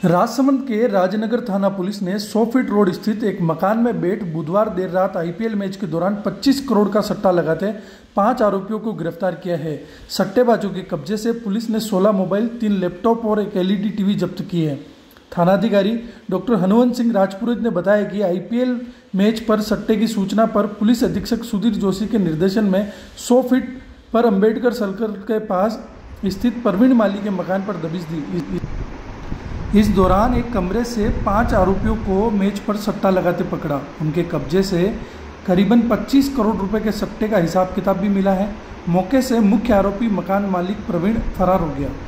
राजसमंद के राजनगर थाना पुलिस ने 100 फीट रोड स्थित एक मकान में बैठ बुधवार देर रात आईपीएल मैच के दौरान 25 करोड़ का सट्टा लगाते 5 आरोपियों को गिरफ्तार किया है। सट्टेबाजों के कब्जे से पुलिस ने 16 मोबाइल, 3 लैपटॉप और एक एलईडी टीवी जब्त की है। थानाधिकारी डॉक्टर हनुवंत सिंह राजपुरोहित ने बताया कि आईपीएल मैच पर सट्टे की सूचना पर पुलिस अधीक्षक सुधीर जोशी के निर्देशन में 100 फीट पर अंबेडकर सर्कल के पास स्थित प्रवीण माली के मकान पर दबिश दी। इस दौरान एक कमरे से 5 आरोपियों को मैच पर सट्टा लगाते पकड़ा। उनके कब्जे से करीबन 25 करोड़ रुपए के सट्टे का हिसाब किताब भी मिला है। मौके से मुख्य आरोपी मकान मालिक प्रवीण फरार हो गया।